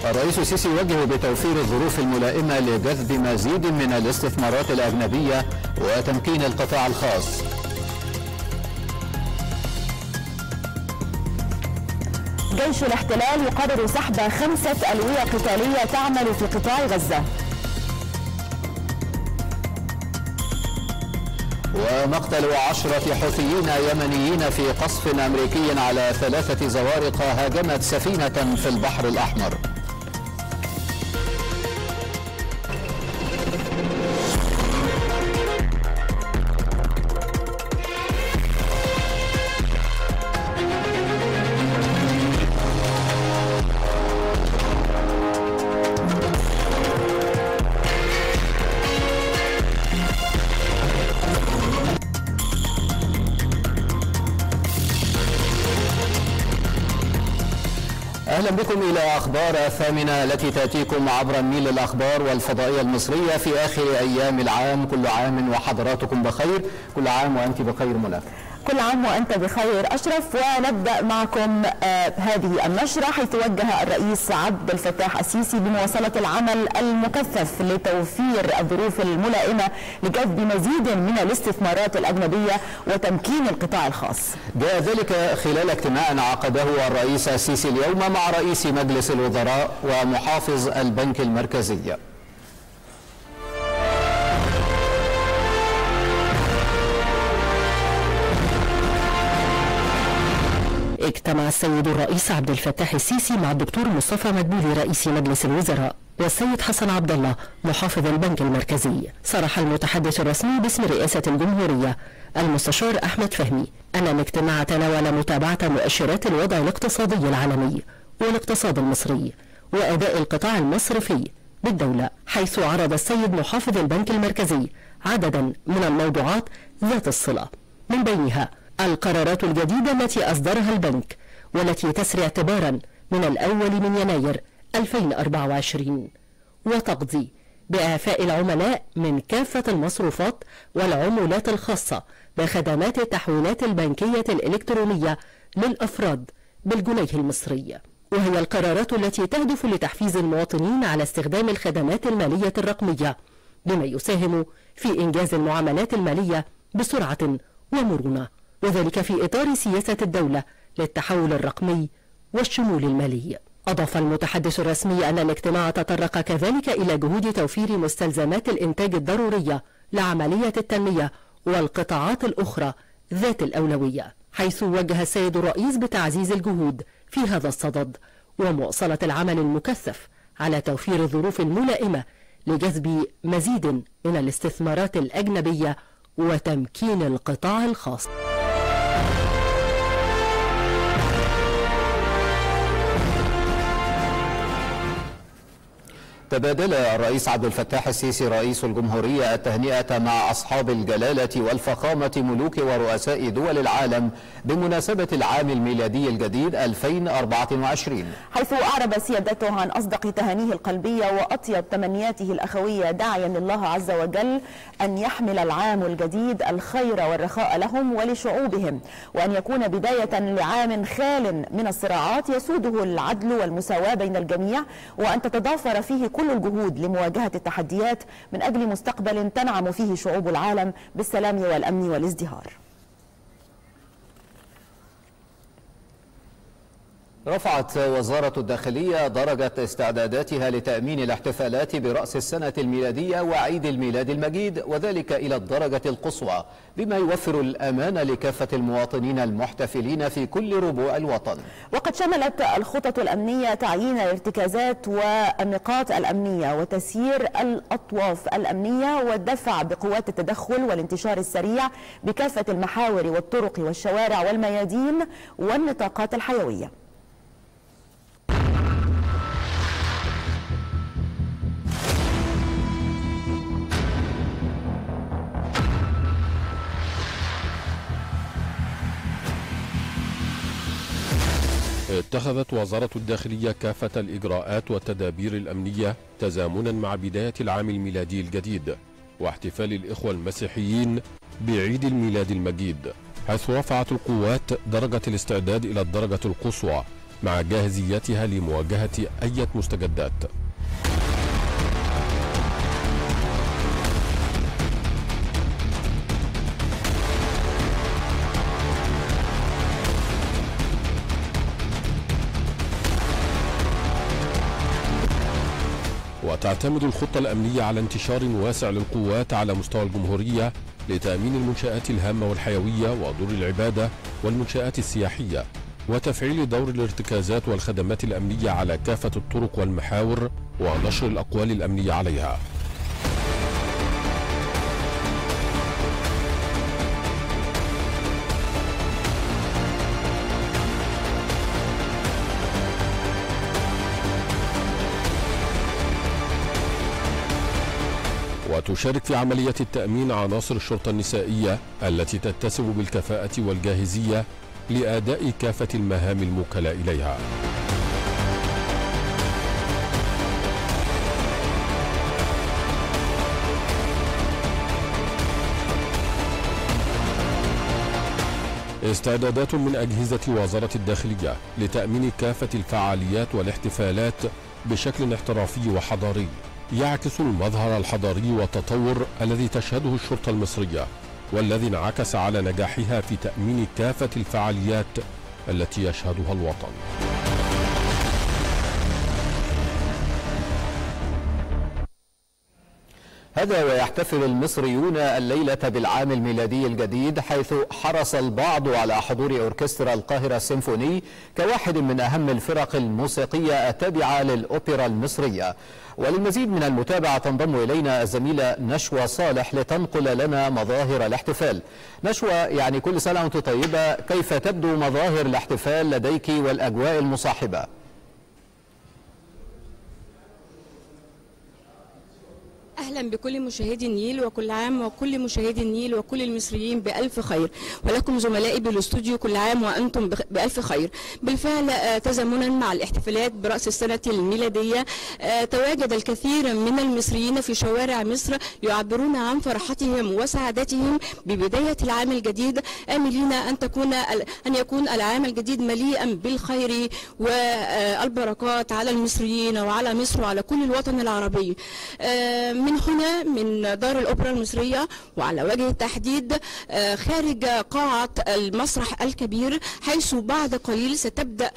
الرئيس السيسي يوجه بتوفير الظروف الملائمة لجذب مزيد من الاستثمارات الأجنبية وتمكين القطاع الخاص. جيش الاحتلال يقرر سحب 5 ألوية قتالية تعمل في قطاع غزة. ومقتل 10 حوثيين يمنيين في قصف أمريكي على 3 زوارق هاجمت سفينة في البحر الأحمر. أهلا بكم إلى أخبار الثامنة التي تأتيكم عبر النيل الأخبار والفضائية المصرية في آخر أيام العام. كل عام وحضراتكم بخير، كل عام وأنت بخير منى. كل عام وأنت بخير أشرف. ونبدأ معكم هذه النشرة حيث وجه الرئيس عبد الفتاح السيسي بمواصلة العمل المكثف لتوفير الظروف الملائمة لجذب مزيد من الاستثمارات الأجنبية وتمكين القطاع الخاص. جاء ذلك خلال اجتماع عقده الرئيس السيسي اليوم مع رئيس مجلس الوزراء ومحافظ البنك المركزي. اجتمع السيد الرئيس عبد الفتاح السيسي مع الدكتور مصطفى مدبولي رئيس مجلس الوزراء والسيد حسن عبد الله محافظ البنك المركزي. صرح المتحدث الرسمي باسم رئاسة الجمهورية المستشار أحمد فهمي أن الاجتماع تناول متابعة مؤشرات الوضع الاقتصادي العالمي والاقتصاد المصري وأداء القطاع المصرفي بالدولة، حيث عرض السيد محافظ البنك المركزي عددا من الموضوعات ذات الصلة، من بينها القرارات الجديدة التي أصدرها البنك والتي تسري اعتبارا من الأول من يناير 2024 وتقضي بإعفاء العملاء من كافة المصروفات والعمولات الخاصة بخدمات التحويلات البنكية الإلكترونية للأفراد بالجنيه المصري، وهي القرارات التي تهدف لتحفيز المواطنين على استخدام الخدمات المالية الرقمية بما يساهم في إنجاز المعاملات المالية بسرعة ومرونة، وذلك في إطار سياسة الدولة للتحول الرقمي والشمول المالي. أضاف المتحدث الرسمي أن الاجتماع تطرق كذلك إلى جهود توفير مستلزمات الإنتاج الضرورية لعملية التنمية والقطاعات الأخرى ذات الأولوية، حيث وجه السيد الرئيس بتعزيز الجهود في هذا الصدد ومواصلة العمل المكثف على توفير الظروف الملائمة لجذب مزيد من الاستثمارات الأجنبية وتمكين القطاع الخاص. تبادل الرئيس عبد الفتاح السيسي رئيس الجمهورية التهنئة مع أصحاب الجلالة والفخامة ملوك ورؤساء دول العالم بمناسبة العام الميلادي الجديد 2024، حيث أعرب سيادته عن أصدق تهانيه القلبية وأطيب تمنياته الأخوية، داعيا الله عز وجل أن يحمل العام الجديد الخير والرخاء لهم ولشعوبهم، وأن يكون بداية لعام خال من الصراعات يسوده العدل والمساواة بين الجميع، وأن تتضافر فيه كل الجهود لمواجهة التحديات من أجل مستقبل تنعم فيه شعوب العالم بالسلام والأمن والازدهار. رفعت وزارة الداخلية درجة استعداداتها لتأمين الاحتفالات برأس السنة الميلادية وعيد الميلاد المجيد، وذلك إلى الدرجة القصوى بما يوفر الأمان لكافة المواطنين المحتفلين في كل ربوع الوطن. وقد شملت الخطط الأمنية تعيين الارتكازات والنقاط الأمنية وتسيير الأطواف الأمنية والدفع بقوات التدخل والانتشار السريع بكافة المحاور والطرق والشوارع والميادين والنطاقات الحيوية. اتخذت وزارة الداخلية كافة الإجراءات والتدابير الأمنية تزامنا مع بداية العام الميلادي الجديد واحتفال الإخوة المسيحيين بعيد الميلاد المجيد، حيث رفعت القوات درجة الاستعداد إلى الدرجة القصوى مع جاهزيتها لمواجهة أي مستجدات. وتعتمد الخطة الأمنية على انتشار واسع للقوات على مستوى الجمهورية لتأمين المنشآت الهامة والحيوية ودور العبادة والمنشآت السياحية، وتفعيل دور الارتكازات والخدمات الأمنية على كافة الطرق والمحاور ونشر الأقوال الأمنية عليها. وتشارك في عملية التأمين عناصر الشرطة النسائية التي تتسم بالكفاءة والجاهزية لأداء كافة المهام الموكلة إليها. استعدادات من أجهزة وزارة الداخلية لتأمين كافة الفعاليات والاحتفالات بشكل احترافي وحضاري يعكس المظهر الحضاري والتطور الذي تشهده الشرطة المصرية، والذي انعكس على نجاحها في تأمين كافة الفعاليات التي يشهدها الوطن. هذا ويحتفل المصريون الليلة بالعام الميلادي الجديد، حيث حرص البعض على حضور أوركسترا القاهرة السيمفوني كواحد من أهم الفرق الموسيقية التابعة للأوبرا المصرية. وللمزيد من المتابعة تنضم إلينا الزميلة نشوى صالح لتنقل لنا مظاهر الاحتفال. نشوى، يعني كل سنة وأنت طيبة، كيف تبدو مظاهر الاحتفال لديك والأجواء المصاحبة؟ أهلا بكل مشاهدي النيل، وكل عام وكل مشاهدي النيل وكل المصريين بألف خير، ولكم زملائي بالاستوديو كل عام وأنتم بألف خير. بالفعل تزامنا مع الاحتفالات برأس السنة الميلادية تواجد الكثير من المصريين في شوارع مصر يعبرون عن فرحتهم وسعادتهم ببداية العام الجديد، آملين أن يكون العام الجديد مليئا بالخير والبركات على المصريين وعلى مصر وعلى كل الوطن العربي. من هنا من دار الأوبرا المصرية، وعلى وجه التحديد خارج قاعة المسرح الكبير، حيث بعد قليل ستبدأ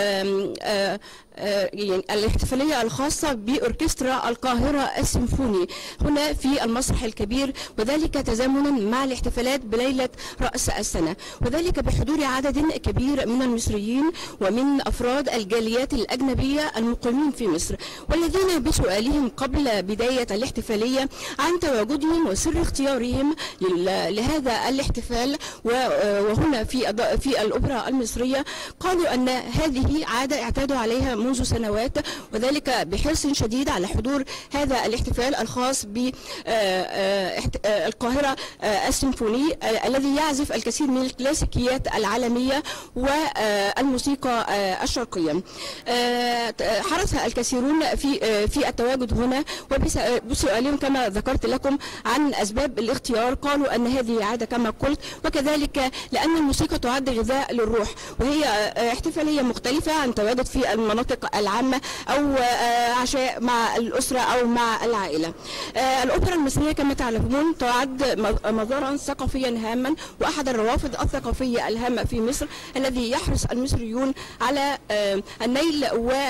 يعني الاحتفالية الخاصة بأوركسترا القاهرة السيمفوني هنا في المسرح الكبير، وذلك تزامنا مع الاحتفالات بليلة رأس السنة، وذلك بحضور عدد كبير من المصريين ومن أفراد الجاليات الأجنبية المقيمين في مصر، والذين بسؤالهم قبل بداية الاحتفالية عن تواجدهم وسر اختيارهم لهذا الاحتفال وهنا في الأوبرا المصرية، قالوا أن هذه عادة اعتادوا عليها منذ سنوات، وذلك بحرص شديد على حضور هذا الاحتفال الخاص بالقاهرة السيمفوني الذي يعزف الكثير من الكلاسيكيات العالمية والموسيقى الشرقية. حرص الكثيرون في التواجد هنا، وبسؤالهم كما ذكرت لكم عن أسباب الاختيار، قالوا أن هذه عادة كما قلت، وكذلك لأن الموسيقى تعد غذاء للروح، وهي احتفالية مختلفة عن تواجد في المناطق العامة أو عشاء مع الأسرة أو مع العائلة. الأوبرا المصرية كما تعلمون تعد مظهرا ثقافيا هاما، وأحد الروافد الثقافية الهامة في مصر الذي يحرص المصريون على النيل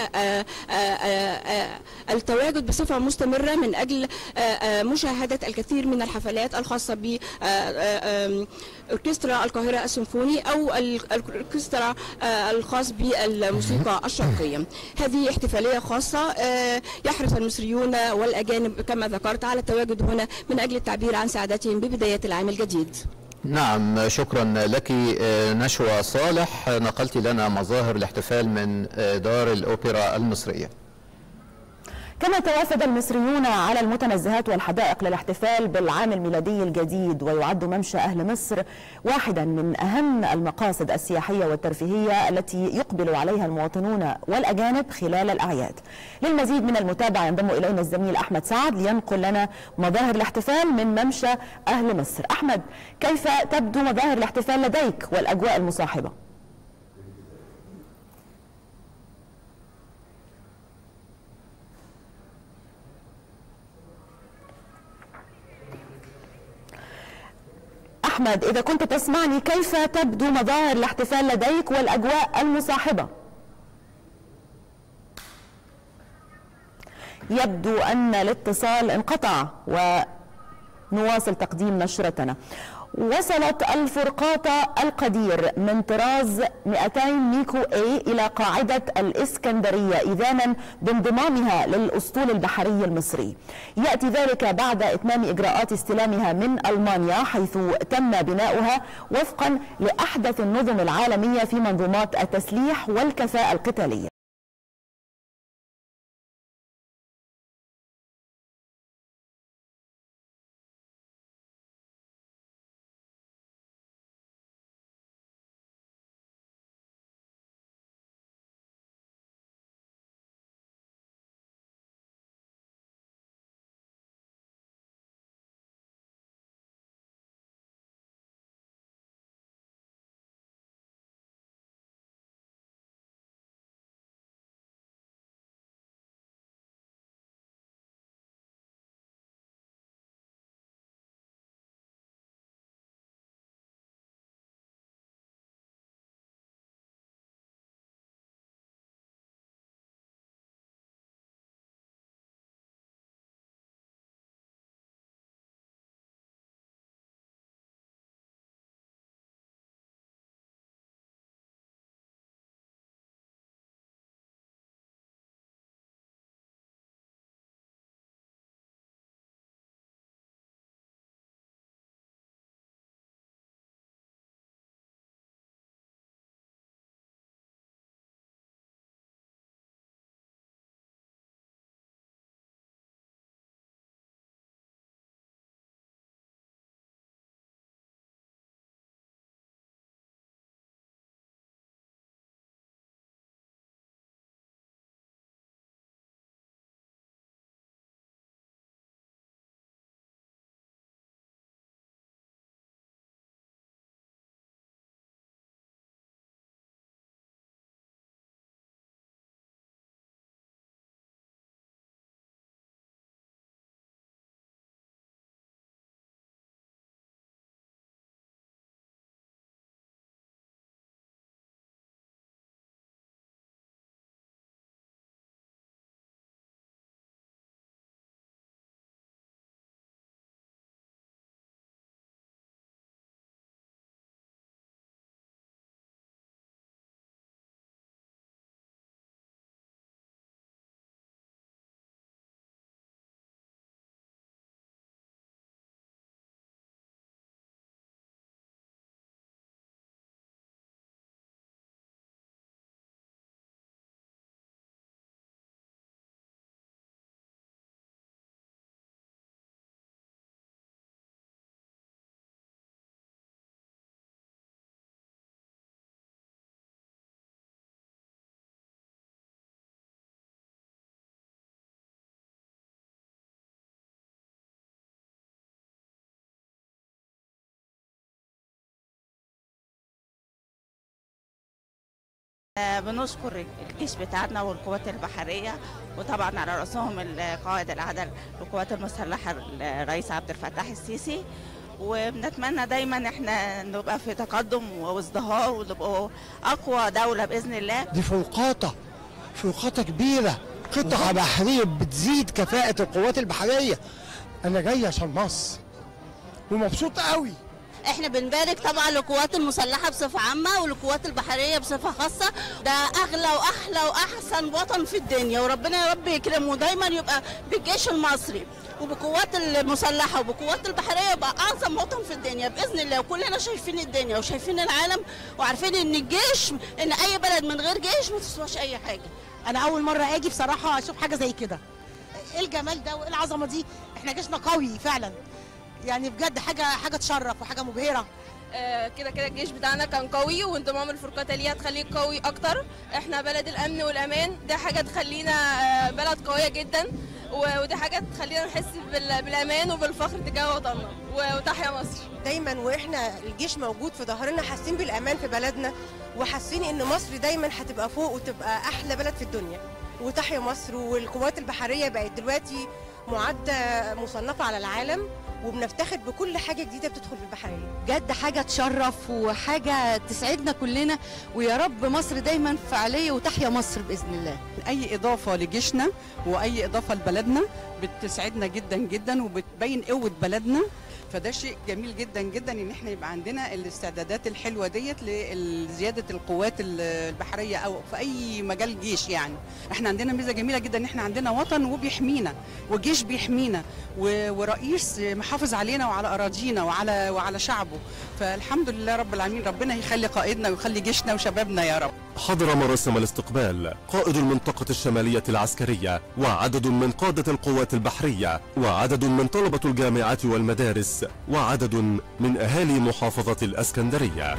والتواجد بصفة مستمرة من أجل مشاهدة الكثير من الحفلات الخاصة بأوركسترا القاهرة السيمفوني أو الأوركسترا الخاص بالموسيقى الشرقية. هذه احتفالية خاصة يحرص المصريون والأجانب كما ذكرت على التواجد هنا من أجل التعبير عن سعادتهم ببداية العام الجديد. نعم، شكرا لك نشوى صالح، نقلت لنا مظاهر الاحتفال من دار الأوبرا المصرية. كما توافد المصريون على المتنزهات والحدائق للاحتفال بالعام الميلادي الجديد، ويعد ممشى أهل مصر واحدا من أهم المقاصد السياحية والترفيهية التي يقبل عليها المواطنون والأجانب خلال الأعياد. للمزيد من المتابعة ينضم إلينا الزميل أحمد سعد لينقل لنا مظاهر الاحتفال من ممشى أهل مصر. أحمد، كيف تبدو مظاهر الاحتفال لديك والأجواء المصاحبة؟ أحمد، إذا كنت تسمعني، كيف تبدو مظاهر الاحتفال لديك والأجواء المصاحبة؟ يبدو أن الاتصال انقطع ونواصل تقديم نشرتنا. وصلت الفرقاطة القدير من طراز 200 ميكو اي إلى قاعدة الإسكندرية إذانا بانضمامها للأسطول البحري المصري. يأتي ذلك بعد إتمام إجراءات استلامها من ألمانيا، حيث تم بناؤها وفقا لأحدث النظم العالمية في منظومات التسليح والكفاءة القتالية. بنشكر الجيش بتاعنا والقوات البحرية، وطبعا على رأسهم القائد الأعلى للقوات المسلحة الرئيس عبد الفتاح السيسي. وبنتمنى دايما احنا نبقى في تقدم وازدهار ونبقى أقوى دولة بإذن الله. دي فوقاطة كبيرة، قطعة بحرية بتزيد كفاءة القوات البحرية. أنا جاي عشان مصر ومبسوط قوي. احنا بنبارك طبعا للقوات المسلحه بصفه عامه وللقوات البحريه بصفه خاصه. ده اغلى واحلى واحسن وطن في الدنيا، وربنا يا رب يكرمه دايما يبقى بالجيش المصري وبقوات المسلحه وبقوات البحريه يبقى اعظم وطن في الدنيا باذن الله. وكلنا شايفين الدنيا وشايفين العالم وعارفين ان الجيش، ان اي بلد من غير جيش ما تسواش اي حاجه. انا اول مره اجي بصراحه اشوف حاجه زي كده. ايه الجمال ده وايه العظمه دي؟ احنا جيشنا قوي فعلا، يعني بجد حاجه تشرف وحاجه مبهره. كده الجيش بتاعنا كان قوي، وانضمام الفرقاطه ليه هتخليه قوي اكتر. احنا بلد الامن والامان، دي حاجه تخلينا بلد قويه جدا، ودي حاجه تخلينا نحس بالامان وبالفخر تجاه وطننا. وتحيا مصر. دايما واحنا الجيش موجود في ظهرنا حاسين بالامان في بلدنا، وحاسين ان مصر دايما هتبقى فوق وتبقى احلى بلد في الدنيا. وتحيا مصر. والقوات البحريه بقت دلوقتي معدة مصنفه على العالم، وبنفتخر بكل حاجه جديده بتدخل في البحريه. بجد حاجه تشرف وحاجه تسعدنا كلنا، ويا رب مصر دايما فعاليه وتحيا مصر باذن الله. اي اضافه لجيشنا واي اضافه لبلدنا بتسعدنا جدا جدا وبتبين قوه بلدنا، فده شيء جميل جدا جدا ان احنا يبقى عندنا الاستعدادات الحلوه ديت لزياده القوات البحريه او في اي مجال جيش. يعني احنا عندنا ميزه جميله جدا ان احنا عندنا وطن وبيحمينا وجيش بيحمينا ورئيس محافظ علينا وعلى اراضينا وعلى شعبه، فالحمد لله رب العالمين. ربنا يخلي قائدنا ويخلي جيشنا وشبابنا يا رب. حضر مراسم الاستقبال قائد المنطقة الشمالية العسكرية وعدد من قادة القوات البحرية وعدد من طلبة الجامعات والمدارس وعدد من أهالي محافظة الإسكندرية.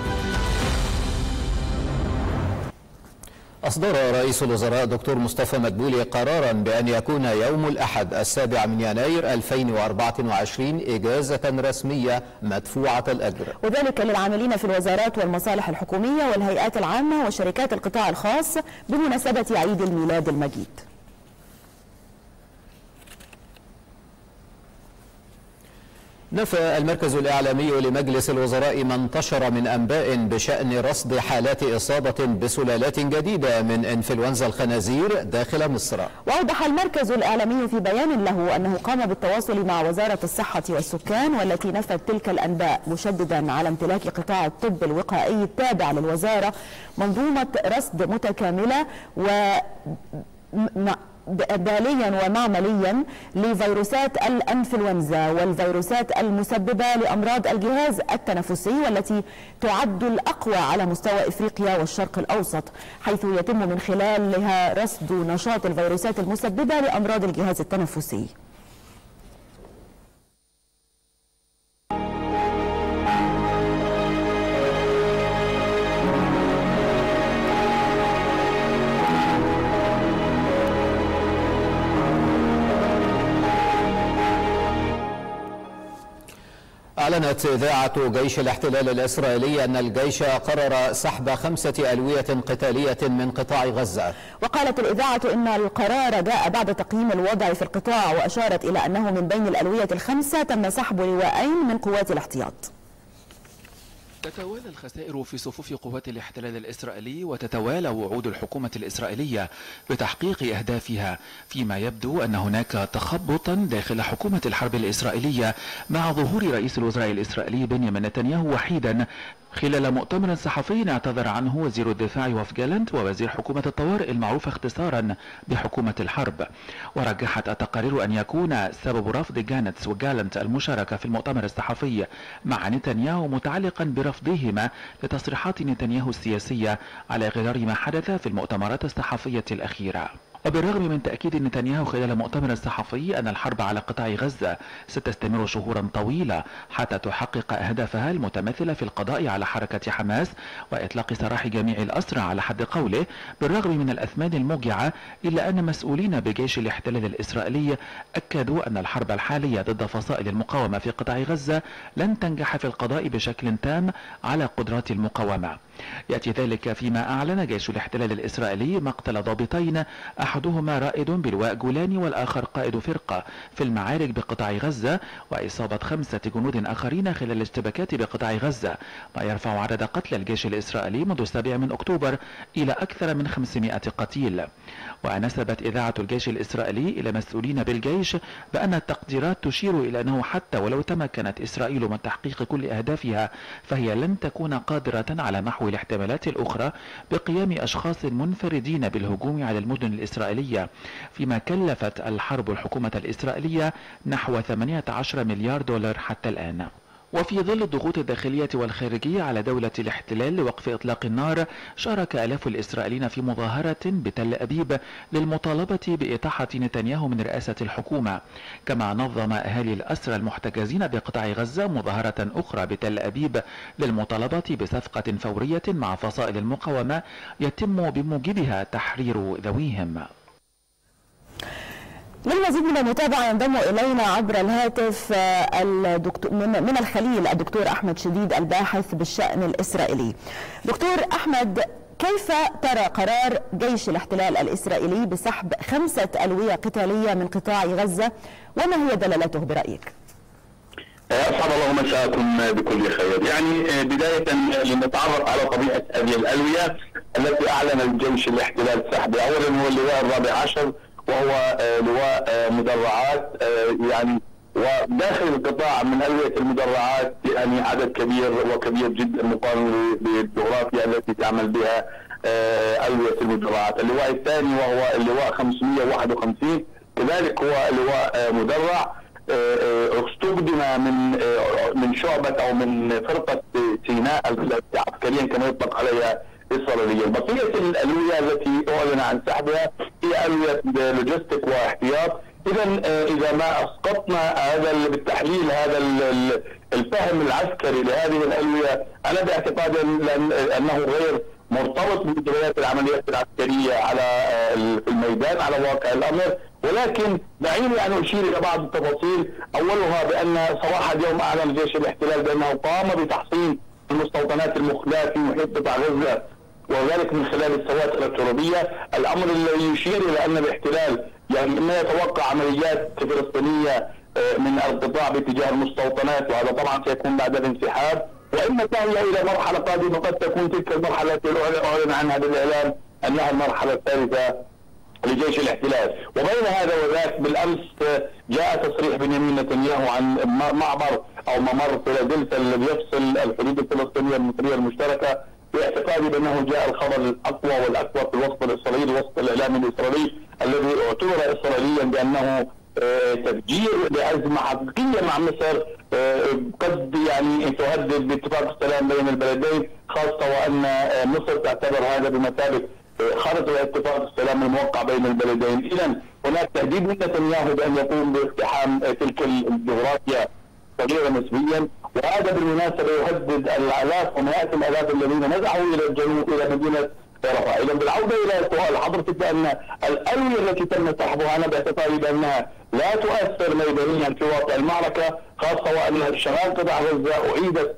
أصدر رئيس الوزراء دكتور مصطفى مدبولي قرارا بأن يكون يوم الأحد 7 يناير 2024 إجازة رسمية مدفوعة الأجر، وذلك للعاملين في الوزارات والمصالح الحكومية والهيئات العامة وشركات القطاع الخاص بمناسبة عيد الميلاد المجيد. نفى المركز الإعلامي لمجلس الوزراء ما انتشر من أنباء بشأن رصد حالات إصابة بسلالات جديدة من إنفلونزا الخنازير داخل مصر. وأوضح المركز الإعلامي في بيان له أنه قام بالتواصل مع وزارة الصحة والسكان والتي نفت تلك الأنباء، مشددا على امتلاك قطاع الطب الوقائي التابع للوزارة منظومة رصد متكاملة داليا ومعمليا لفيروسات الانفلونزا والفيروسات المسببة لأمراض الجهاز التنفسي والتي تعد الأقوى على مستوى إفريقيا والشرق الأوسط، حيث يتم من خلالها رصد نشاط الفيروسات المسببة لأمراض الجهاز التنفسي. أعلنت إذاعة جيش الاحتلال الإسرائيلي أن الجيش قرر سحب 5 ألوية قتالية من قطاع غزة. وقالت الإذاعة إن القرار جاء بعد تقييم الوضع في القطاع، وأشارت إلى أنه من بين الألوية ال5 تم سحب لواءين من قوات الاحتياط. تتوالى الخسائر في صفوف قوات الاحتلال الإسرائيلي وتتوالى وعود الحكومة الإسرائيلية بتحقيق أهدافها، فيما يبدو أن هناك تخبطا داخل حكومة الحرب الإسرائيلية مع ظهور رئيس الوزراء الإسرائيلي بنيامين نتنياهو وحيدا خلال مؤتمر صحفي اعتذر عنه وزير الدفاع يوآف جالنت ووزير حكومة الطوارئ المعروفة اختصارا بحكومة الحرب. ورجحت التقارير أن يكون سبب رفض جانتس وجالنت المشاركة في المؤتمر الصحفي مع نتنياهو متعلقا برفضهما لتصريحات نتنياهو السياسية على غرار ما حدث في المؤتمرات الصحفية الأخيرة. وبالرغم من تأكيد نتنياهو خلال المؤتمر الصحفي أن الحرب على قطاع غزة ستستمر شهورا طويلة حتى تحقق أهدافها المتمثلة في القضاء على حركة حماس وإطلاق سراح جميع الأسرى على حد قوله، بالرغم من الأثمان الموجعة إلا أن مسؤولين بجيش الاحتلال الإسرائيلي أكدوا أن الحرب الحالية ضد فصائل المقاومة في قطاع غزة لن تنجح في القضاء بشكل تام على قدرات المقاومة. يأتي ذلك فيما أعلن جيش الاحتلال الإسرائيلي مقتل ضابطين، أحدهما رائد بلواء جولاني والآخر قائد فرقة في المعارك بقطاع غزة، وإصابة 5 جنود آخرين خلال الاشتباكات بقطاع غزة، ما يرفع عدد قتلى الجيش الإسرائيلي منذ 7 أكتوبر إلى أكثر من 500 قتيل. ونسبت إذاعة الجيش الإسرائيلي إلى مسؤولين بالجيش بأن التقديرات تشير إلى أنه حتى ولو تمكنت إسرائيل من تحقيق كل أهدافها فهي لن تكون قادرة على محو الاحتمالات الأخرى بقيام أشخاص منفردين بالهجوم على المدن الإسرائيلية، فيما كلفت الحرب الحكومة الإسرائيلية نحو 18 مليار دولار حتى الآن. وفي ظل الضغوط الداخلية والخارجية على دولة الاحتلال لوقف إطلاق النار، شارك آلاف الإسرائيليين في مظاهرة بتل أبيب للمطالبة بإطاحة نتنياهو من رئاسة الحكومة. كما نظم أهالي الأسرى المحتجزين بقطاع غزة مظاهرة أخرى بتل أبيب للمطالبة بصفقة فورية مع فصائل المقاومة يتم بموجبها تحرير ذويهم. للمزيد من المتابعة ينضم إلينا عبر الهاتف من الخليل الدكتور أحمد شديد الباحث بالشأن الإسرائيلي. دكتور أحمد، كيف ترى قرار جيش الاحتلال الإسرائيلي بسحب 5 ألوية قتالية من قطاع غزة، وما هي دلالته برأيك؟ أسعد الله مساءكم بكل خير. يعني بداية لنتعرف على طبيعة هذه الألوية التي أعلن الجيش الاحتلال سحبها. أولا هو اللواء الرابع عشر، وهو لواء مدرعات، يعني وداخل القطاع من ألوية المدرعات يعني عدد كبير وكبير جدا مقارنة بالجغرافيا التي تعمل بها ألوية المدرعات. اللواء الثاني وهو اللواء 551 كذلك هو لواء مدرع، استخدم من شعبة أو من فرقة سيناء التي عسكريا كما يطلق عليها إسرائيليا. بقية الألوية التي أعلن عن سحبها هي ألوية لوجستيك واحتياط. إذا ما أسقطنا هذا بالتحليل هذا الفهم العسكري لهذه الألوية، أنا باعتقادي أنه غير مرتبط بمجريات العمليات العسكرية على الميدان على واقع الأمر، ولكن دعيني أن أشير إلى بعض التفاصيل. أولها بأن صباح اليوم أعلن جيش الاحتلال بأنه قام بتحصين المستوطنات المخلاة في محيط قطاع غزة، وذلك من خلال السواتر الترابية. الأمر الذي يشير إلى أن الاحتلال يعني إما يتوقع عمليات فلسطينية من القطاع باتجاه المستوطنات، وهذا طبعا سيكون بعد الانسحاب، وإما تهيأ إلى مرحلة قادمة قد تكون تلك المرحلة التي أعلن عنها بالإعلام أنها المرحلة الثالثة لجيش الاحتلال. وبين هذا وذاك بالأمس جاء تصريح بنيامين نتنياهو عن معبر أو ممر فيلادلفيا الذي يفصل الحدود الفلسطينية المصرية المشتركة. باعتقادي بأنه جاء الخبر الأقوى والأكبر في الوسط الإسرائيلي، وسط الإعلام الإسرائيلي الذي اعتبر إسرائيليا بأنه تفجير لأزمة حقيقية مع مصر قد يعني تهدد باتفاق السلام بين البلدين، خاصة وأن مصر تعتبر هذا بمثابة خارج اتفاق السلام الموقع بين البلدين. إذا هناك تهديد من نتنياهو بأن يقوم باقتحام تلك الجغرافيا صغيرة نسبيا، وهذا بالمناسبة يهدد الآلاف ومئات الآلاف الذين نزحوا إلى الجنوب إلى مدينة رفح. إذا بالعودة إلى سؤال حضرتك بأن الألوية التي تم سحبها أنا باعتقادي بأنها لا تؤثر ميدانيا في واقع المعركة، خاصة وأن شمال قطاع غزة أعيدت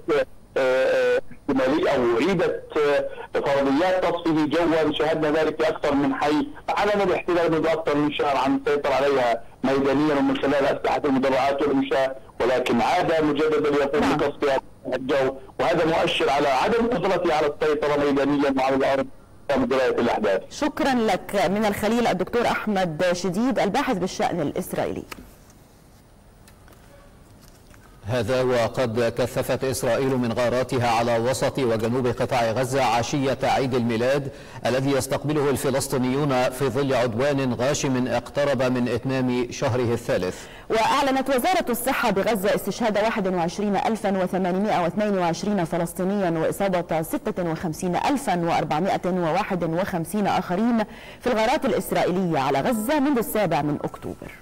أو أعيدت فرضيات تصفيه جوا، شاهدنا ذلك في أكثر من حي. أعلن الاحتلال منذ أكثر من شهر عن السيطرة عليها ميدانيا ومن خلال أسلحة المدرعات والإنشاء، ولكن عاد مجددا ليقوم بقصفها الجو، وهذا مؤشر على عدم قدرته على السيطرة ميدانيا وعلى الأرض ومجريات الأحداث. شكرا لك من الخليل الدكتور أحمد شديد الباحث بالشأن الإسرائيلي. هذا وقد كثفت إسرائيل من غاراتها على وسط وجنوب قطاع غزة عشية عيد الميلاد الذي يستقبله الفلسطينيون في ظل عدوان غاشم اقترب من إتمام شهره الثالث. وأعلنت وزارة الصحة بغزة استشهاد 21822 فلسطينيا وإصابة 56451 آخرين في الغارات الإسرائيلية على غزة منذ 7 أكتوبر.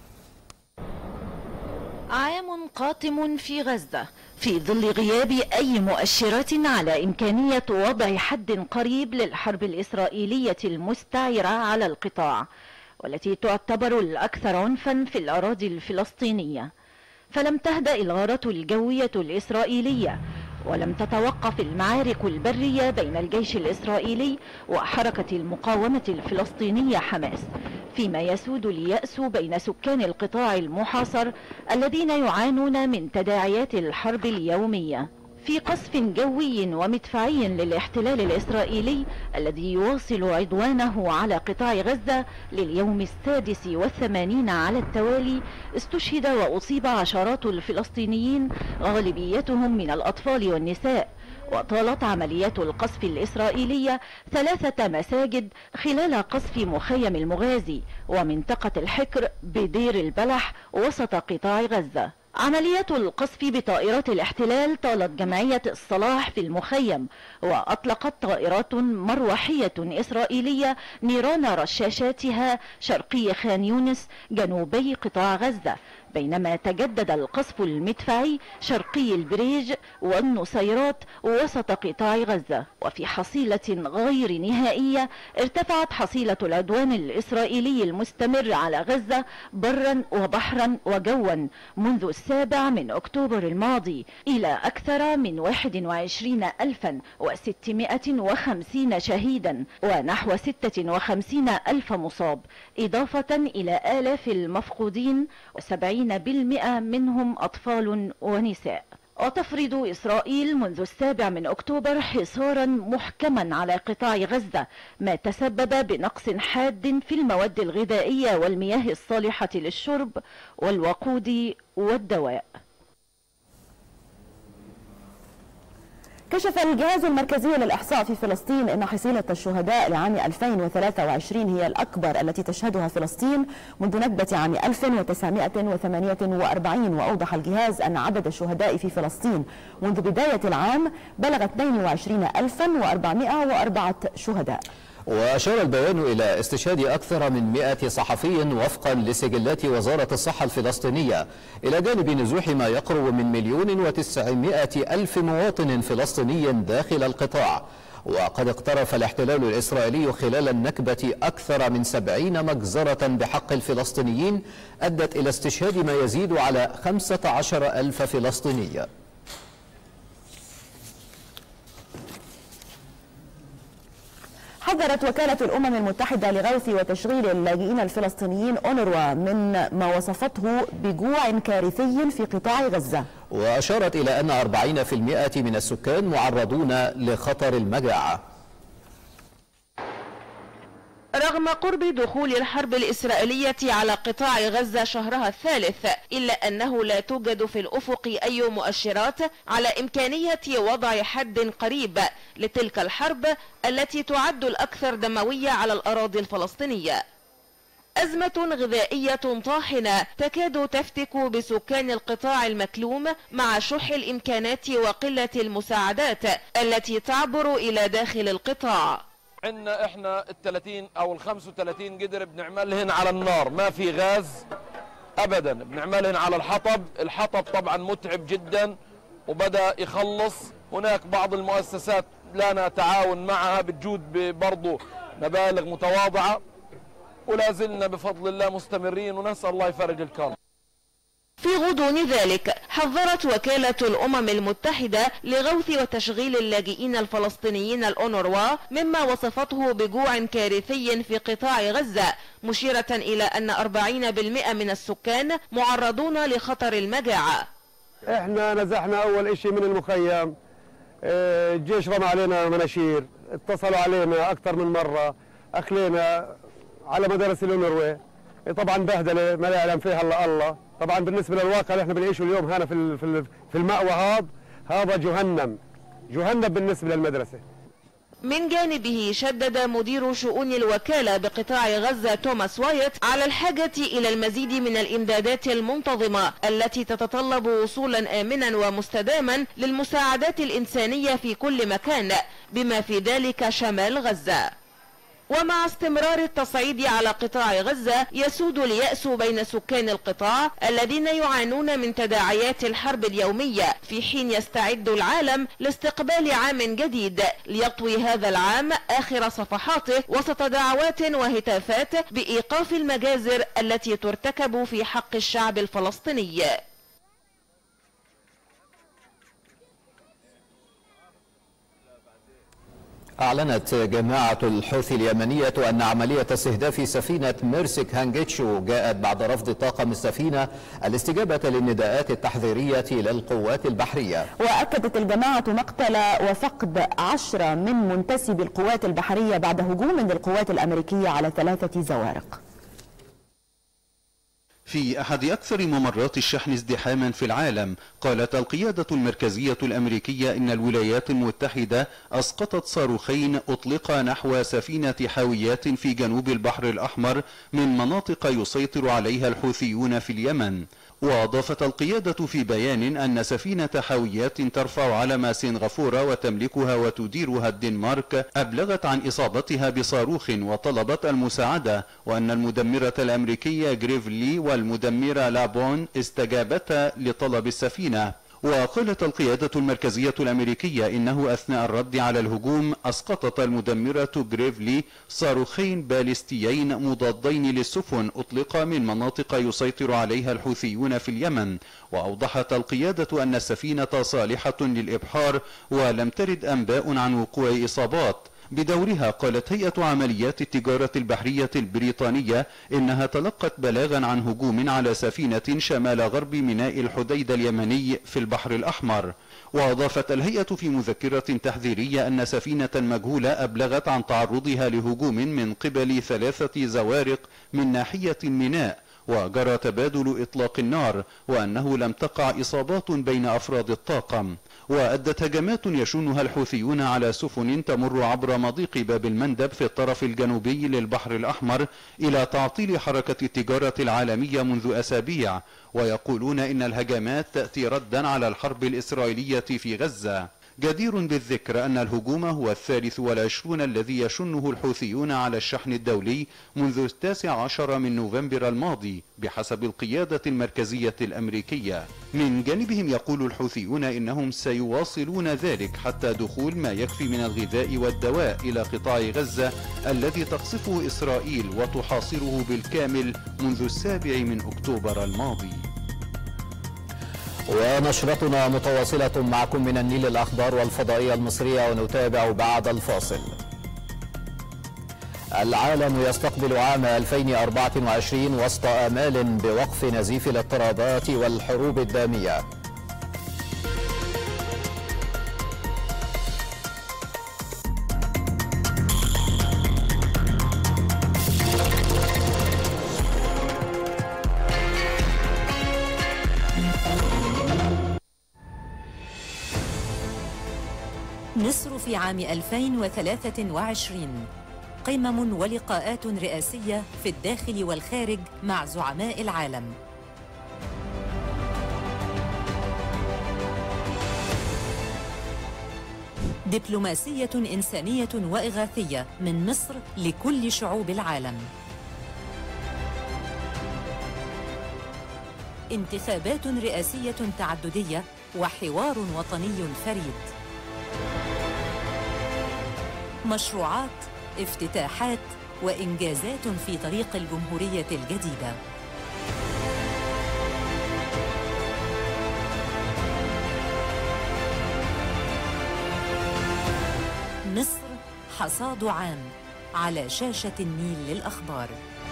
عام قاتم في غزة في ظل غياب أي مؤشرات على إمكانية وضع حد قريب للحرب الإسرائيلية المستعرة على القطاع، والتي تعتبر الأكثر عنفا في الأراضي الفلسطينية. فلم تهدأ الغارات الجوية الإسرائيلية، ولم تتوقف المعارك البرية بين الجيش الإسرائيلي وحركة المقاومة الفلسطينية حماس، فيما يسود اليأس بين سكان القطاع المحاصر الذين يعانون من تداعيات الحرب اليومية. في قصف جوي ومدفعي للاحتلال الإسرائيلي الذي يواصل عدوانه على قطاع غزة لليوم 86 على التوالي، استشهد وأصيب عشرات الفلسطينيين غالبيتهم من الأطفال والنساء. وطالت عمليات القصف الإسرائيلية 3 مساجد خلال قصف مخيم المغازي ومنطقة الحكر بدير البلح وسط قطاع غزة. عمليات القصف بطائرات الاحتلال طالت جمعية الصلاح في المخيم، وأطلقت طائرات مروحية إسرائيلية نيران رشاشاتها شرقي خان يونس جنوبي قطاع غزة، بينما تجدد القصف المدفعي شرقي البريج والنصيرات وسط قطاع غزة. وفي حصيلة غير نهائية ارتفعت حصيلة العدوان الإسرائيلي المستمر على غزة برا وبحرا وجوا منذ 7 أكتوبر الماضي إلى أكثر من 21650 شهيدا ونحو 56,000 مصاب، إضافة إلى آلاف المفقودين و70 80% منهم أطفال ونساء. وتفرض إسرائيل منذ 7 أكتوبر حصارا محكما على قطاع غزة، ما تسبب بنقص حاد في المواد الغذائية والمياه الصالحة للشرب والوقود والدواء. كشف الجهاز المركزي للإحصاء في فلسطين أن حصيلة الشهداء لعام 2023 هي الأكبر التي تشهدها فلسطين منذ نكبة عام 1948. وأوضح الجهاز أن عدد الشهداء في فلسطين منذ بداية العام بلغ 22,404 شهداء. وأشار البيان إلى استشهاد أكثر من 100 صحفي وفقا لسجلات وزارة الصحة الفلسطينية، إلى جانب نزوح ما يقرب من 1,900,000 مواطن فلسطيني داخل القطاع. وقد اقترف الاحتلال الإسرائيلي خلال النكبة أكثر من 70 مجزرة بحق الفلسطينيين أدت إلى استشهاد ما يزيد على 15,000 فلسطيني. حذرت وكالة الأمم المتحدة لغوث وتشغيل اللاجئين الفلسطينيين أونروا من ما وصفته بجوع كارثي في قطاع غزة. وأشارت إلى أن 40% من السكان معرضون لخطر المجاعة. رغم قرب دخول الحرب الإسرائيلية على قطاع غزة شهرها الثالث، إلا أنه لا توجد في الأفق أي مؤشرات على إمكانية وضع حد قريب لتلك الحرب التي تعد الأكثر دموية على الأراضي الفلسطينية. أزمة غذائية طاحنة تكاد تفتك بسكان القطاع المكلوم مع شح الإمكانات وقلة المساعدات التي تعبر إلى داخل القطاع. عندنا احنا ال30 او ال35 قدر بنعملهن على النار، ما في غاز ابدا، بنعملهن على الحطب طبعا متعب جدا وبدا يخلص. هناك بعض المؤسسات لنا تعاون معها بتجود برضه مبالغ متواضعه، ولا زلنا بفضل الله مستمرين ونسال الله يفرج الكرب. في غضون ذلك حذرت وكالة الأمم المتحدة لغوث وتشغيل اللاجئين الفلسطينيين الأونروا مما وصفته بجوع كارثي في قطاع غزة، مشيرة إلى أن 40% من السكان معرضون لخطر المجاعة. احنا نزحنا أول إشي من المخيم، الجيش رمى علينا مناشير، اتصلوا علينا أكثر من مرة، أخلينا على مدارس الأونروا، طبعا بهدلة ما يعلم فيها إلا الله. طبعا بالنسبه للواقع اللي احنا بنعيشه اليوم هنا في المأوى هذا جهنم بالنسبه للمدرسه. من جانبه شدد مدير شؤون الوكالة بقطاع غزة توماس وايت على الحاجة إلى المزيد من الإمدادات المنتظمة التي تتطلب وصولا آمنا ومستداما للمساعدات الإنسانية في كل مكان بما في ذلك شمال غزة. ومع استمرار التصعيد على قطاع غزة يسود اليأس بين سكان القطاع الذين يعانون من تداعيات الحرب اليومية، في حين يستعد العالم لاستقبال عام جديد ليطوي هذا العام آخر صفحاته وسط دعوات وهتافات بإيقاف المجازر التي ترتكب في حق الشعب الفلسطيني. أعلنت جماعة الحوثي اليمنية أن عملية استهداف سفينة ميرسك هانجيتشو جاءت بعد رفض طاقم السفينة الاستجابة للنداءات التحذيرية للقوات البحرية. وأكدت الجماعة مقتل وفقد 10 من منتسبي القوات البحرية بعد هجوم من القوات الأمريكية على 3 زوارق. في أحد أكثر ممرات الشحن ازدحاما في العالم، قالت القيادة المركزية الأمريكية إن الولايات المتحدة أسقطت صاروخين أطلقا نحو سفينة حاويات في جنوب البحر الأحمر من مناطق يسيطر عليها الحوثيون في اليمن. وأضافت القيادة في بيان أن سفينة حاويات ترفع علم سنغافورة وتملكها وتديرها الدنمارك أبلغت عن إصابتها بصاروخ وطلبت المساعدة، وأن المدمرة الأمريكية جريفلي والمدمرة لابون استجابتا لطلب السفينة. وقالت القيادة المركزية الأمريكية إنه أثناء الرد على الهجوم أسقطت المدمرة جريفلي صاروخين باليستيين مضادين للسفن أطلقا من مناطق يسيطر عليها الحوثيون في اليمن. وأوضحت القيادة أن السفينة صالحة للإبحار ولم ترد أنباء عن وقوع إصابات. بدورها قالت هيئة عمليات التجارة البحرية البريطانية إنها تلقت بلاغا عن هجوم على سفينة شمال غرب ميناء الحديدة اليمني في البحر الأحمر. وأضافت الهيئة في مذكرة تحذيرية أن سفينة مجهولة أبلغت عن تعرضها لهجوم من قبل 3 زوارق من ناحية الميناء، وجرى تبادل إطلاق النار، وأنه لم تقع إصابات بين أفراد الطاقم. وأدت هجمات يشنها الحوثيون على سفن تمر عبر مضيق باب المندب في الطرف الجنوبي للبحر الأحمر إلى تعطيل حركة التجارة العالمية منذ أسابيع، ويقولون إن الهجمات تأتي ردا على الحرب الإسرائيلية في غزة. جدير بالذكر أن الهجوم هو 23 الذي يشنه الحوثيون على الشحن الدولي منذ 19 من نوفمبر الماضي بحسب القيادة المركزية الأمريكية. من جانبهم يقول الحوثيون إنهم سيواصلون ذلك حتى دخول ما يكفي من الغذاء والدواء إلى قطاع غزة الذي تقصفه إسرائيل وتحاصره بالكامل منذ 7 من أكتوبر الماضي. ونشرتنا متواصلة معكم من النيل الأخضر والفضائية المصرية، ونتابع بعد الفاصل. العالم يستقبل عام 2024 وسط آمال بوقف نزيف الاضطرابات والحروب الدامية. مصر في عام 2023 قمم ولقاءات رئاسية في الداخل والخارج مع زعماء العالم. دبلوماسية إنسانية وإغاثية من مصر لكل شعوب العالم. انتخابات رئاسية تعددية وحوار وطني فريد. مشروعات، افتتاحات وإنجازات في طريق الجمهورية الجديدة. مصر حصاد عام على شاشة النيل للأخبار.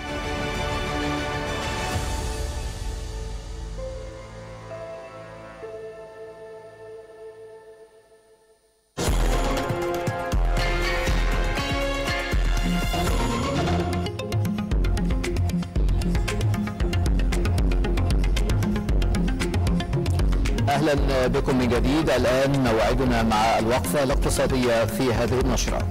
أهلا بكم من جديد. الآن موعدنا مع الوقفة الاقتصادية في هذه النشرة.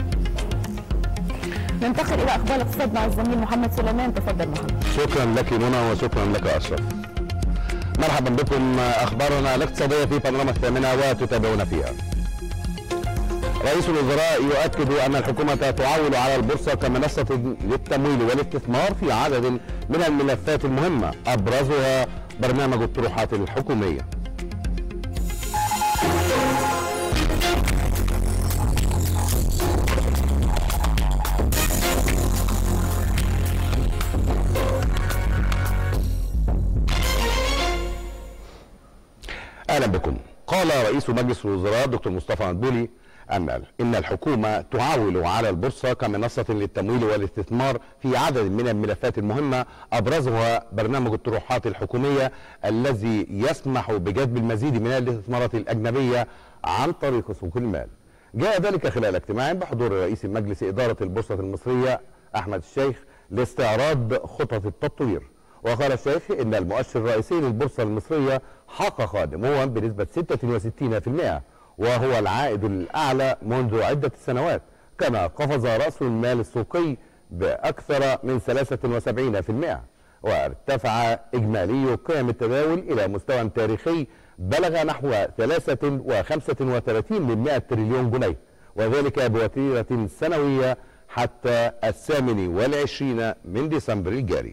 ننتقل إلى أخبار الاقتصاد مع الزميل محمد سليمان. تفضل محمد. شكرا لك منى وشكرا لك أشرف. مرحبا بكم. أخبارنا الاقتصادية في بانوراما الثامنة وتتابعون فيها. رئيس الوزراء يؤكد أن الحكومة تعول على البورصة كمنصة للتمويل والاستثمار في عدد من الملفات المهمة أبرزها برنامج الطروحات الحكومية. أهلا بكم. قال رئيس مجلس الوزراء دكتور مصطفى مدبولي إن الحكومة تعول على البورصة كمنصة للتمويل والاستثمار في عدد من الملفات المهمة أبرزها برنامج الطروحات الحكومية الذي يسمح بجذب المزيد من الاستثمارات الأجنبية عن طريق سوق المال. جاء ذلك خلال اجتماع بحضور رئيس مجلس إدارة البورصة المصرية أحمد الشيخ لاستعراض خطط التطوير. وقال الشيخ إن المؤشر الرئيسي للبورصة المصرية حقق نموا بنسبة 66%، وهو العائد الأعلى منذ عدة سنوات. كما قفز رأس المال السوقي بأكثر من 73%، وارتفع إجمالي قيم التداول إلى مستوى تاريخي بلغ نحو 3.35 تريليون جنيه، وذلك بوتيرة سنوية حتى 28 من ديسمبر الجاري.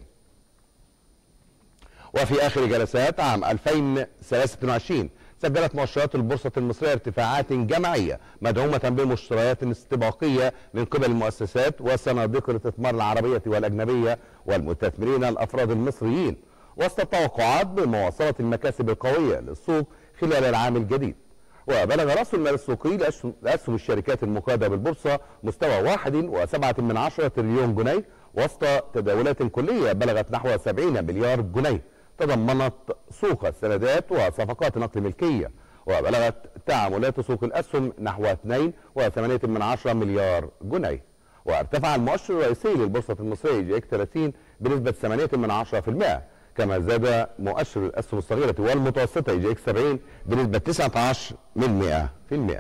وفي آخر جلسات عام 2023 سجلت مؤشرات البورصة المصرية ارتفاعات جماعية مدعومة بمشتريات استباقية من قبل المؤسسات وصناديق الاستثمار العربية والأجنبية والمستثمرين الأفراد المصريين، وسط التوقعات بمواصلة المكاسب القوية للسوق خلال العام الجديد. وبلغ رأس المال السوقي لأسهم الشركات المقيدة بالبورصة مستوى 1.7 تريليون جنيه وسط تداولات كلية بلغت نحو 70 مليار جنيه تضمنت سوق السندات وصفقات نقل ملكية، وبلغت تعاملات سوق الأسهم نحو 2.8 مليار جنيه. وارتفع المؤشر الرئيسي للبورصة المصرية جي اكس 30 بنسبة 8%، كما زاد مؤشر الأسهم الصغيرة والمتوسطة جي اكس 70 بنسبة 19%.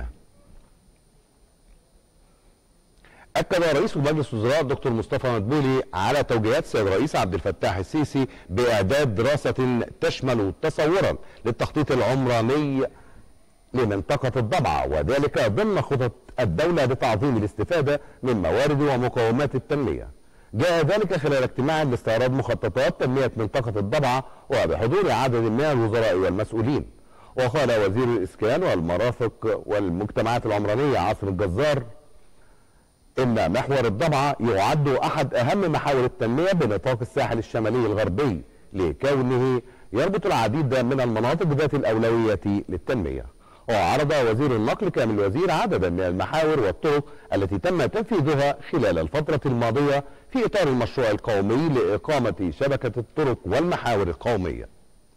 أكد رئيس مجلس الوزراء دكتور مصطفى مدبولي على توجيهات السيد الرئيس عبد الفتاح السيسي بإعداد دراسة تشمل تصورا للتخطيط العمراني لمنطقة الضبعة، وذلك ضمن خطط الدولة لتعظيم الاستفادة من موارد ومقومات التنمية. جاء ذلك خلال اجتماع لاستعراض مخططات تنمية منطقة الضبعة وبحضور عدد من الوزراء والمسؤولين. وقال وزير الإسكان والمرافق والمجتمعات العمرانية عاصم الجزار إن محور الضبعة يعد أحد أهم محاور التنمية بنطاق الساحل الشمالي الغربي لكونه يربط العديد من المناطق ذات الأولوية للتنمية. وعرض وزير النقل كامل الوزير عددا من المحاور والطرق التي تم تنفيذها خلال الفترة الماضية في إطار المشروع القومي لإقامة شبكة الطرق والمحاور القومية.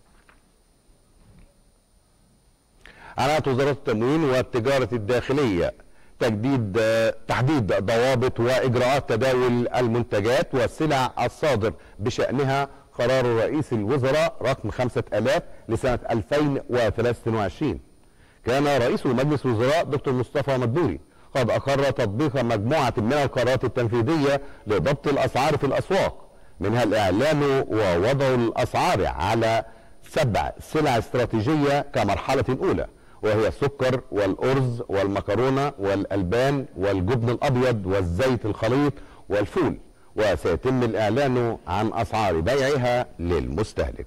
أعلنت وزارة التموين والتجارة الداخلية تحديد ضوابط وإجراءات تداول المنتجات والسلع الصادر بشأنها قرار رئيس الوزراء رقم 5000 لسنة 2023. كان رئيس مجلس الوزراء دكتور مصطفى مدبولي قد أقر تطبيق مجموعة من القرارات التنفيذية لضبط الأسعار في الأسواق، منها الإعلان ووضع الأسعار على 7 سلع استراتيجية كمرحلة أولى، وهي السكر والأرز والمكرونة والألبان والجبن الأبيض والزيت الخليط والفول، وسيتم الإعلان عن أسعار بيعها للمستهلك.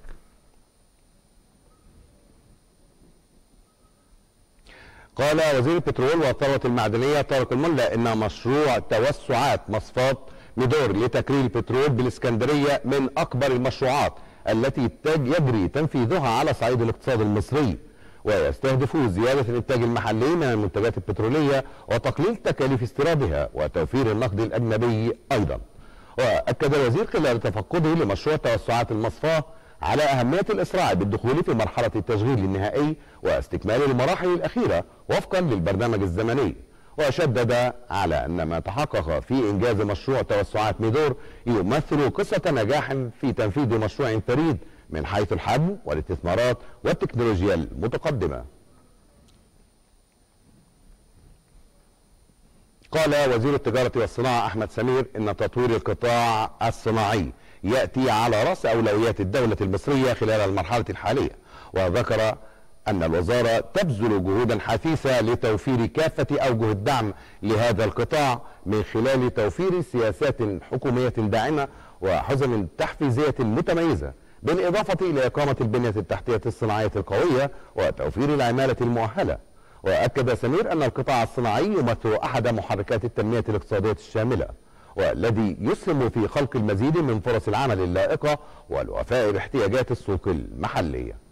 قال وزير البترول والثروة المعدنية طارق الملا إن مشروع توسعات مصفاة ميدور لتكرير البترول بالإسكندرية من أكبر المشروعات التي يجري تنفيذها على صعيد الاقتصاد المصري، ويستهدف زيادة الإنتاج المحلي من المنتجات البترولية وتقليل تكاليف استيرادها وتوفير النقد الأجنبي أيضا. وأكد الوزير خلال تفقده لمشروع توسعات المصفاة على أهمية الإسراع بالدخول في مرحلة التشغيل النهائي واستكمال المراحل الأخيرة وفقا للبرنامج الزمني، وشدد على أن ما تحقق في إنجاز مشروع توسعات ميدور يمثل قصة نجاح في تنفيذ مشروع فريد من حيث الحجم والاستثمارات والتكنولوجيا المتقدمة. قال وزير التجارة والصناعة أحمد سمير إن تطوير القطاع الصناعي يأتي على رأس أولويات الدولة المصرية خلال المرحلة الحالية، وذكر أن الوزارة تبذل جهودا حثيثة لتوفير كافة أوجه الدعم لهذا القطاع من خلال توفير سياسات حكومية داعمة وحزم تحفيزية متميزة، بالإضافة إلى إقامة البنية التحتية الصناعية القوية وتوفير العمالة المؤهلة. وأكد سمير أن القطاع الصناعي يمثل أحد محركات التنمية الاقتصادية الشاملة، والذي يسهم في خلق المزيد من فرص العمل اللائقة والوفاء باحتياجات السوق المحلية.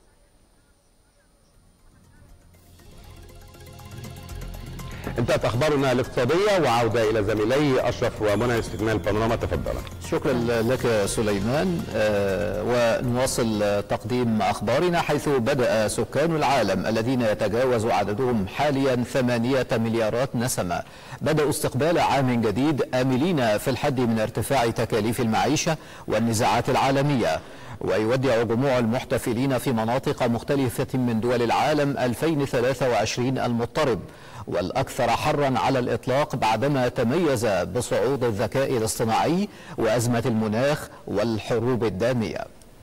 انتهت اخبارنا الاقتصاديه، وعوده الى زميلي اشرف ومنى استكمال البانوراما. تفضلا. شكرا لك سليمان. ونواصل تقديم اخبارنا، حيث بدأ سكان العالم الذين يتجاوز عددهم حاليا 8 مليارات نسمة بدأوا استقبال عام جديد آملين في الحد من ارتفاع تكاليف المعيشة والنزاعات العالمية. ويودع جموع المحتفلين في مناطق مختلفة من دول العالم 2023 المضطرب والأكثر حرا على الإطلاق، بعدما تميز بصعود الذكاء الاصطناعي وأزمة المناخ والحروب الدامية.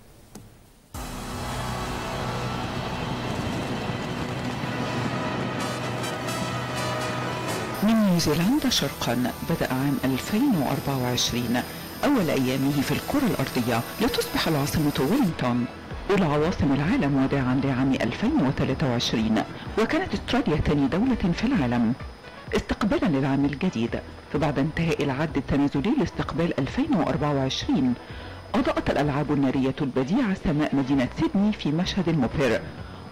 من نيوزيلندا شرقا بدأ عام 2024 أول أيامه في الكرة الأرضية لتصبح العاصمة ويلينغتون أولى عواصم العالم وداعا لعام 2023، وكانت استراليا ثاني دولة في العالم استقبالا للعام الجديد. فبعد انتهاء العد التنازلي لاستقبال 2024 أضاءت الألعاب النارية البديعة سماء مدينة سيدني في مشهد مبهر،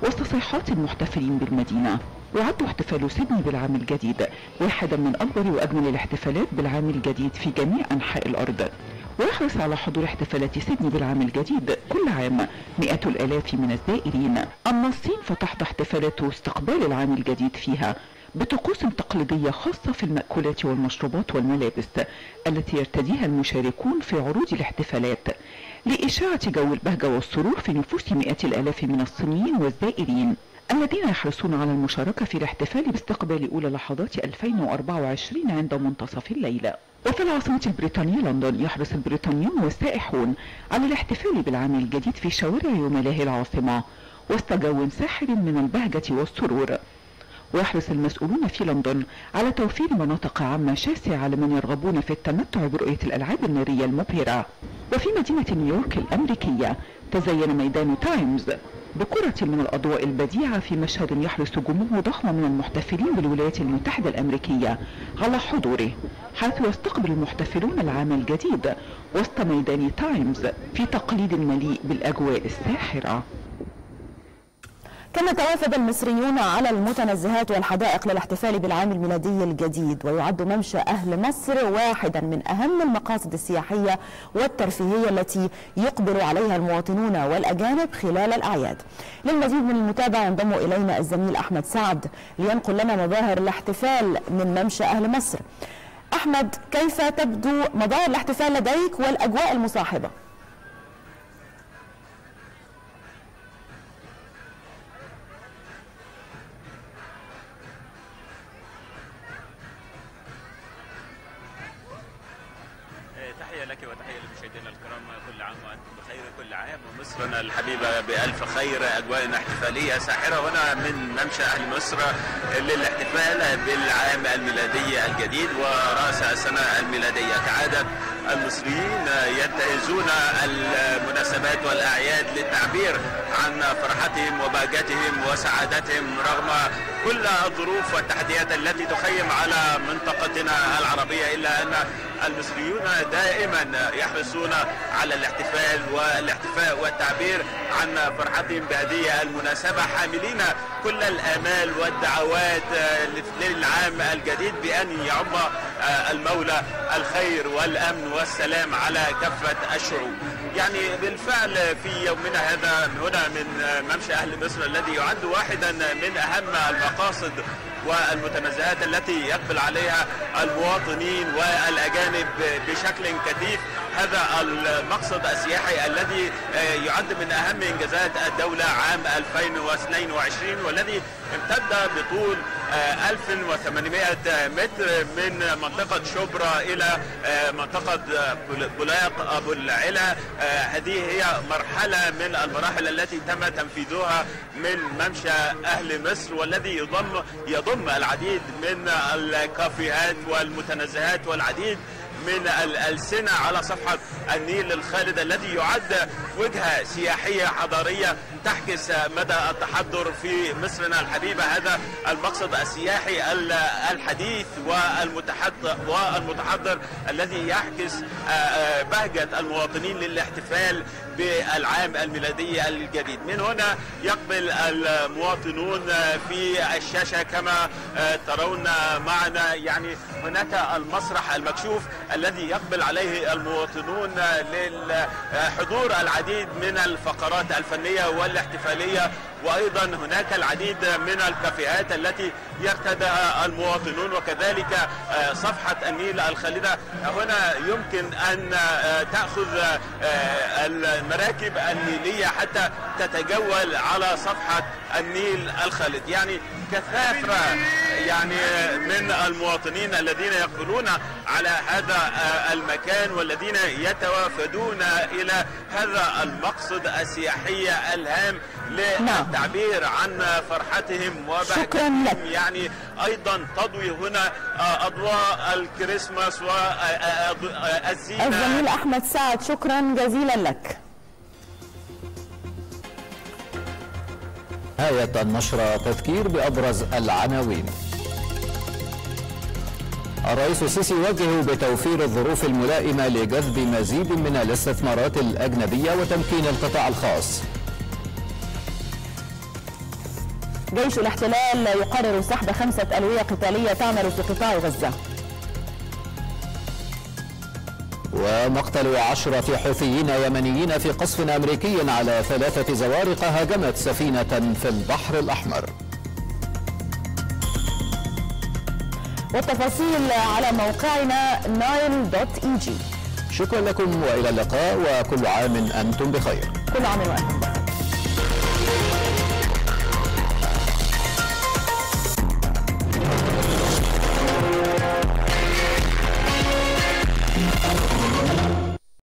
وسط صيحات المحتفلين بالمدينة. ويعد احتفال سيدني بالعام الجديد واحدا من أكبر وأجمل الاحتفالات بالعام الجديد في جميع أنحاء الأرض. ويحرص على حضور احتفالات سيدني بالعام الجديد كل عام مئات الآلاف من الزائرين. أما الصين فتحظى احتفالات استقبال العام الجديد فيها بطقوس تقليدية خاصة في المأكولات والمشروبات والملابس التي يرتديها المشاركون في عروض الاحتفالات لإشاعة جو البهجة والسرور في نفوس مئات الآلاف من الصينيين والزائرين الذين يحرصون على المشاركة في الاحتفال باستقبال أولى لحظات 2024 عند منتصف الليل. وفي العاصمة البريطانية لندن يحرص البريطانيون والسائحون على الاحتفال بالعام الجديد في شوارع وملاهي العاصمة وسط جو ساحر من البهجة والسرور. ويحرص المسؤولون في لندن على توفير مناطق عامة شاسعة لمن يرغبون في التمتع برؤية الألعاب النارية المبهرة. وفي مدينة نيويورك الأمريكية تزين ميدان تايمز بكرة من الأضواء البديعة في مشهد يحرص جموع ضخمة من المحتفلين بالولايات المتحدة الأمريكية على حضوره، حيث يستقبل المحتفلون العام الجديد وسط ميدان تايمز في تقليد مليء بالأجواء الساحرة. كما توافد المصريون على المتنزهات والحدائق للاحتفال بالعام الميلادي الجديد. ويعد ممشى أهل مصر واحدا من أهم المقاصد السياحية والترفيهية التي يقبل عليها المواطنون والأجانب خلال الأعياد. للمزيد من المتابعة ينضم إلينا الزميل أحمد سعد لينقل لنا مظاهر الاحتفال من ممشى أهل مصر. أحمد، كيف تبدو مظاهر الاحتفال لديك والأجواء المصاحبة؟ تحية لك وتحية لمشاهدينا الكرام، كل عام وأنتم بخير. كل عام ومصرنا الحبيبة بألف خير. أجواء احتفالية ساحرة هنا من ممشى أهل مصر للاحتفال بالعام الميلادي الجديد ورأس السنة الميلادية. كعادة المصريين ينتهزون المناسبات والأعياد للتعبير عن فرحتهم وبهجتهم وسعادتهم رغم كل الظروف والتحديات التي تخيم على منطقتنا العربية، إلا أن المصريون دائما يحرصون على الاحتفال والاحتفاء والتعبير عن فرحتهم بهذه المناسبة، حاملين كل الآمال والدعوات للعام الجديد بأن يعم المولى الخير والأمن والسلام على كافة الشعوب. يعني بالفعل في يومنا هذا هنا من ممشى أهل مصر الذي يعد واحدا من أهم المقاصد والمتنزهات التي يقبل عليها المواطنين والأجانب بشكل كثيف. هذا المقصد السياحي الذي يعد من أهم إنجازات الدولة عام 2022 والذي امتد بطول 1800 متر من منطقة شبرا إلى منطقة بولاق أبو العلا. هذه هي مرحلة من المراحل التي تم تنفيذها من ممشى أهل مصر، والذي يضم العديد من الكافيهات والمتنزهات والعديد من الألسنة على صفحة النيل الخالد الذي يعد وجهة سياحية حضارية تحكس مدى التحضر في مصرنا الحبيبة. هذا المقصد السياحي الحديث والمتحضر الذي يعكس بهجة المواطنين للاحتفال بالعام الميلادي الجديد. من هنا يقبل المواطنون في الشاشة كما ترون معنا، يعني هناك المسرح المكشوف الذي يقبل عليه المواطنون للحضور العديد من الفقرات الفنية والاحتفالية، وأيضا هناك العديد من الكافيهات التي يرتدها المواطنون، وكذلك صفحة النيل الخالدة. هنا يمكن أن تأخذ المراكب النيلية حتى تتجول على صفحة النيل الخالد. يعني كثافة يعني من المواطنين الذين يقبلون على هذا المكان والذين يتوافدون إلى هذا المقصد السياحي الهام للتعبير عن فرحتهم وبهجتهم. يعني أيضا تضوي هنا أضواء الكريسماس والزينة. الزميل أحمد سعد، شكرا جزيلا لك. نهاية النشرة تذكير بأبرز العناوين. الرئيس السيسي يوجه بتوفير الظروف الملائمة لجذب مزيد من الاستثمارات الأجنبية وتمكين القطاع الخاص. جيش الاحتلال يقرر سحب 5 ألوية قتالية تعمل في قطاع غزة. ومقتل 10 حوثيين يمنيين في قصف أمريكي على 3 زوارق هاجمت سفينة في البحر الأحمر. والتفاصيل على موقعنا nile.eg. شكرا لكم وإلى اللقاء، وكل عام أنتم بخير. كل عام وأنتم بخير.